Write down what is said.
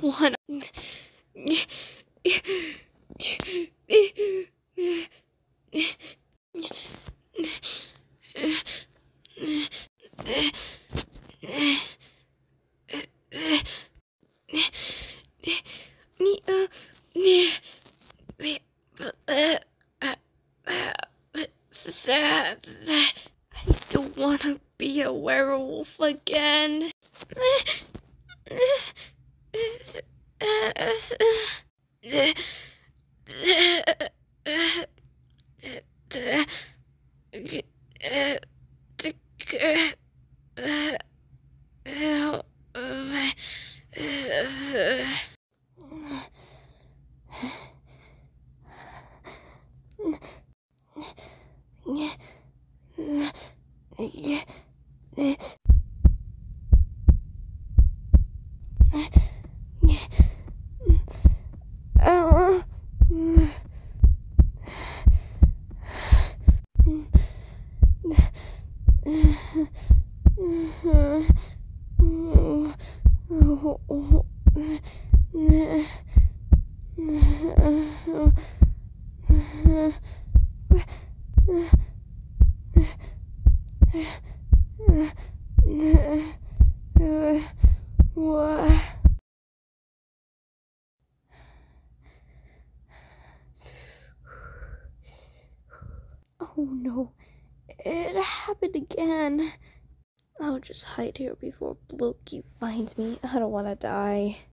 wanna. I don't want to be a werewolf again. What? Oh no, it happened again. I'll just hide here before Loki finds me. I don't want to die.